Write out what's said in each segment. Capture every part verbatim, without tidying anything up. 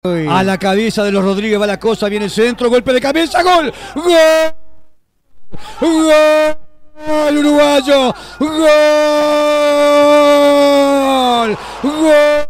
A la cabeza de los Rodríguez va la cosa, viene el centro, golpe de cabeza, gol. ¡Gol! ¡Gol! Uruguayo. ¡Gol! ¡Gol!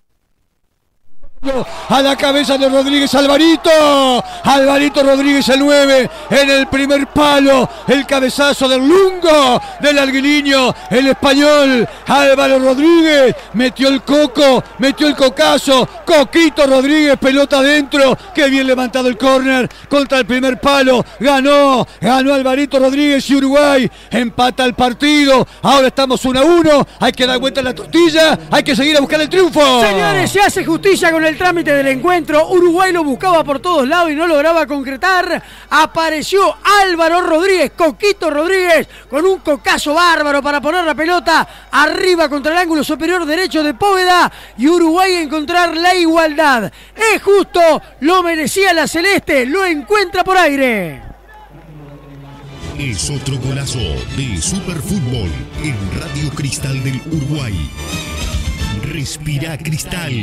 A la cabeza de Rodríguez, Alvarito. Alvarito Rodríguez, el nueve, en el primer palo. El cabezazo del lungo, del alguiliño, el español. Álvaro Rodríguez metió el coco, metió el cocazo. Coquito Rodríguez, pelota adentro. Qué bien levantado el córner contra el primer palo. Ganó, ganó Alvarito Rodríguez y Uruguay empata el partido. Ahora estamos uno a uno. Hay que dar vuelta a la tortilla. Hay que seguir a buscar el triunfo. Señores, se hace justicia con el trámite del encuentro. Uruguay lo buscaba por todos lados y no lograba concretar. Apareció Álvaro Rodríguez, Coquito Rodríguez, con un cocazo bárbaro para poner la pelota arriba contra el ángulo superior derecho de Póveda y Uruguay encontrar la igualdad. Es justo, lo merecía la Celeste, lo encuentra por aire. Es otro golazo de Superfútbol en Radio Cristal del Uruguay. Respira Cristal.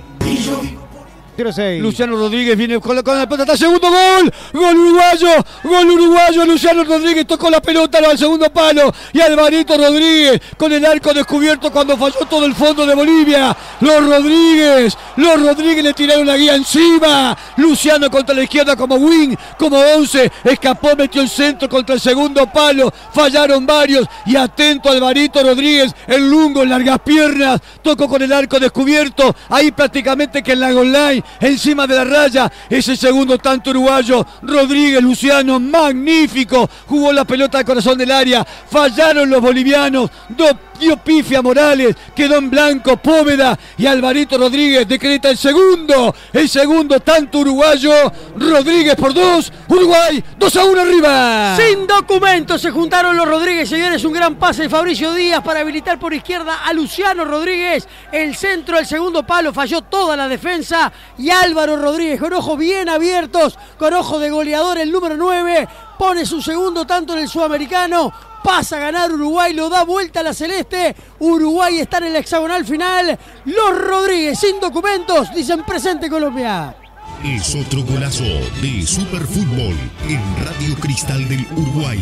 cero seis. Luciano Rodríguez viene con la, con la pelota, segundo gol, gol uruguayo, gol uruguayo. Luciano Rodríguez tocó la pelota al segundo palo y Alvarito Rodríguez con el arco descubierto cuando falló todo el fondo de Bolivia. Los Rodríguez, los Rodríguez le tiraron la guía encima. Luciano contra la izquierda como wing, como once, escapó, metió el centro contra el segundo palo, fallaron varios y atento Alvarito Rodríguez, el lungo en largas piernas, tocó con el arco descubierto, ahí prácticamente que en la goal line, encima de la raya, ese segundo tanto uruguayo. Rodríguez, Luciano, magnífico, jugó la pelota al corazón del área, fallaron los bolivianos, do, dio pifia Morales, quedó en blanco Póveda y Alvarito Rodríguez decreta el segundo, el segundo tanto uruguayo. Rodríguez por dos, Uruguay dos a uno arriba. Sin documentos se juntaron los Rodríguez, señores, un gran pase de Fabricio Díaz para habilitar por izquierda a Luciano Rodríguez, el centro, el segundo palo, falló toda la defensa y Álvaro Rodríguez con ojos bien abiertos, con ojo de goleador, el número nueve, pone su segundo tanto en el sudamericano, pasa a ganar Uruguay, lo da vuelta a la Celeste, Uruguay está en el hexagonal final, los Rodríguez sin documentos dicen presente Colombia. Es otro golazo de Superfútbol en Radio Cristal del Uruguay.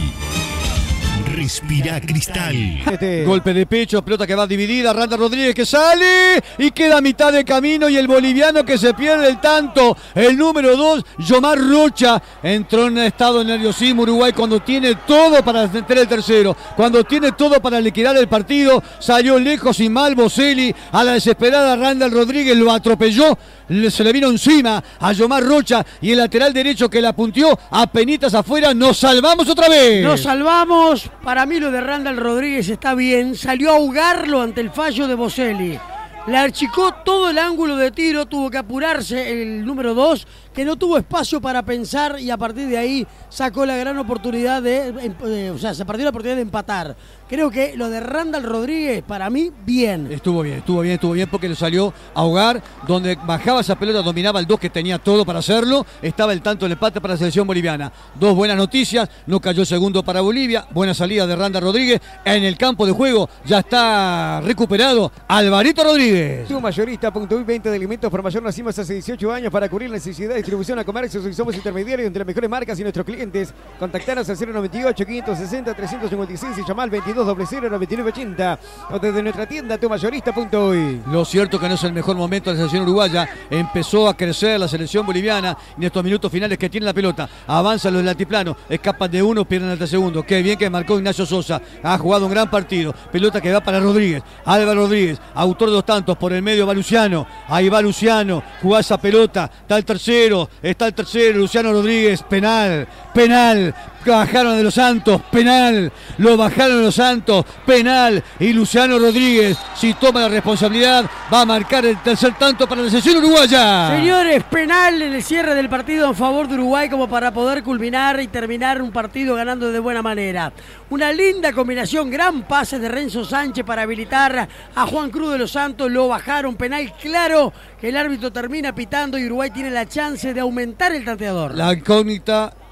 Respira Cristal. Este. Golpe de pecho, pelota que va dividida, Randa Rodríguez que sale y queda a mitad de camino y el boliviano que se pierde el tanto. El número dos, Yomar Rocha, entró en estado de nerviosismo Uruguay cuando tiene todo para meter el tercero, cuando tiene todo para liquidar el partido, salió lejos y mal Boselli, a la desesperada Randall Rodríguez lo atropelló, se le vino encima a Yomar Rocha y el lateral derecho que la punteó a penitas afuera. Nos salvamos otra vez. Nos salvamos. Para mí lo de Randall Rodríguez está bien. Salió a ahogarlo ante el fallo de Boselli. Le achicó todo el ángulo de tiro, tuvo que apurarse el número dos, que no tuvo espacio para pensar y a partir de ahí sacó la gran oportunidad de, de, o sea, se perdió la oportunidad de empatar. Creo que lo de Randall Rodríguez, para mí, bien. Estuvo bien, estuvo bien, estuvo bien porque le salió a ahogar, donde bajaba esa pelota, dominaba el dos que tenía todo para hacerlo, estaba el tanto del empate para la selección boliviana. Dos buenas noticias, no cayó segundo para Bolivia, buena salida de Randall Rodríguez, en el campo de juego ya está recuperado Alvarito Rodríguez. Tu mayorista punto uy, venta de alimentos por mayor, nacimos hace dieciocho años para cubrir necesidad de distribución a comercios y somos intermediarios entre las mejores marcas y nuestros clientes. Contactanos al cero noventa y ocho, quinientos sesenta, trescientos cincuenta y seis y llamar al veintidós cero cero, noventa y nueve ochenta o desde nuestra tienda tu mayorista punto uy. Lo cierto que no es el mejor momento de la selección uruguaya, empezó a crecer la selección boliviana en estos minutos finales que tiene la pelota, avanzan los del altiplano, escapan de uno, pierden hasta segundo. Qué bien que marcó Ignacio Sosa, ha jugado un gran partido, pelota que va para Rodríguez, Álvaro Rodríguez, autor de dos tantos, por el medio va Luciano, ahí va Luciano, jugá esa pelota, está el tercero, está el tercero, Luciano Rodríguez, penal, penal, bajaron de los Santos, penal, lo bajaron de los Santos, penal, y Luciano Rodríguez, si toma la responsabilidad, va a marcar el tercer tanto para la selección uruguaya. Señores, penal en el cierre del partido en favor de Uruguay como para poder culminar y terminar un partido ganando de buena manera. Una linda combinación, gran pase de Renzo Sánchez para habilitar a Juan Cruz de los Santos, lo bajaron, penal claro, que el árbitro termina pitando y Uruguay tiene la chance de aumentar el tanteador. La incógnita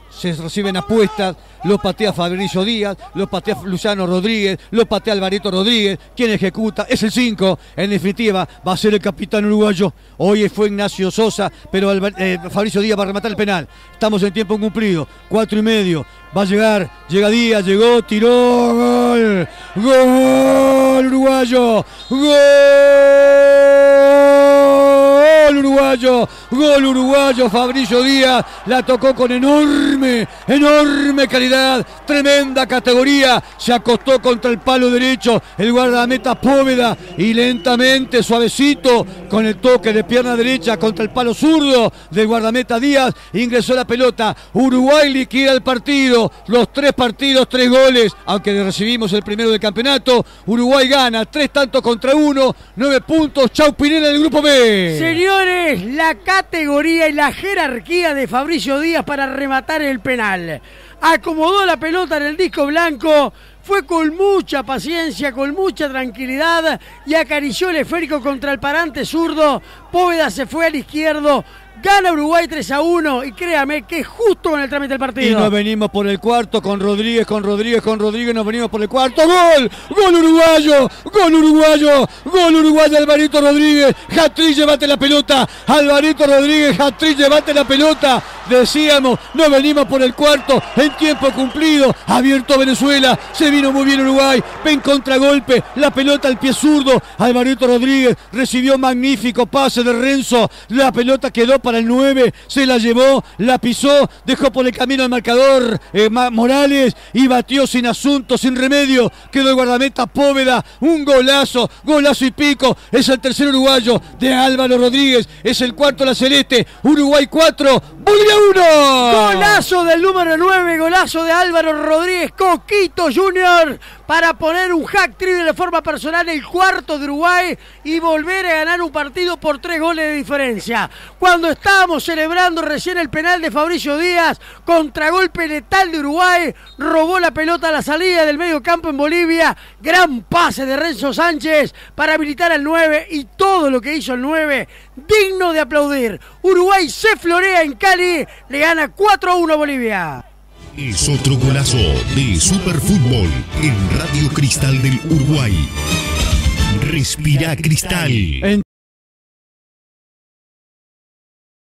se reciben apuestas, lo patea Fabricio Díaz, lo patea Luciano Rodríguez, lo patea Alvarito Rodríguez, quien ejecuta, es el cinco, en definitiva va a ser el capitán uruguayo. Hoy fue Ignacio Sosa, pero Alvar, eh, Fabricio Díaz va a rematar el penal. Estamos en tiempo cumplido, cuatro y medio, va a llegar, llega Díaz, llegó, tiró, gol, gol uruguayo, gol uruguayo, gol uruguayo, Fabricio Díaz la tocó con enorme, enorme calidad, tremenda categoría, se acostó contra el palo derecho, el guardameta Póveda y lentamente, suavecito, con el toque de pierna derecha contra el palo zurdo del guardameta Díaz, ingresó la pelota, Uruguay liquida el partido, los tres partidos, tres goles, aunque recibimos el primero del campeonato, Uruguay gana, tres tantos contra uno, nueve puntos, chau Pinela del grupo B. Señores, la categoría y la jerarquía de Fabricio Díaz para rematar el penal. Acomodó la pelota en el disco blanco, fue con mucha paciencia, con mucha tranquilidad y acarició el esférico contra el parante zurdo. Póveda se fue al izquierdo. Gana Uruguay tres a uno y créame que justo con el trámite del partido. Y nos venimos por el cuarto con Rodríguez, con Rodríguez, con Rodríguez, nos venimos por el cuarto. ¡Gol! ¡Gol uruguayo! ¡Gol uruguayo! ¡Gol uruguayo! Alvarito Rodríguez, hat-trick, llévate la pelota. Alvarito Rodríguez, hat-trick, llévate la pelota. Decíamos, nos venimos por el cuarto en tiempo cumplido. Abierto Venezuela, se vino muy bien Uruguay. Ven contragolpe, la pelota al pie zurdo. Alvarito Rodríguez recibió magnífico pase de Renzo. La pelota quedó para el nueve, se la llevó, la pisó, dejó por el camino al marcador eh, Morales y batió sin asunto, sin remedio. Quedó el guardameta Póveda, un golazo, golazo y pico. Es el tercer uruguayo de Álvaro Rodríguez, es el cuarto la Celeste. Uruguay cuatro, Bolivia uno. Golazo del número nueve, golazo de Álvaro Rodríguez, Coquito Junior, para poner un hat-trick de forma personal, el cuarto de Uruguay y volver a ganar un partido por tres goles de diferencia. Cuando estábamos celebrando recién el penal de Fabricio Díaz, contragolpe letal de Uruguay, robó la pelota a la salida del medio campo en Bolivia, gran pase de Renzo Sánchez para habilitar al nueve y todo lo que hizo el nueve, digno de aplaudir. Uruguay se florea en Cali, le gana cuatro a uno a Bolivia. Es otro golazo de Superfútbol en Radio Cristal del Uruguay. Respira Cristal.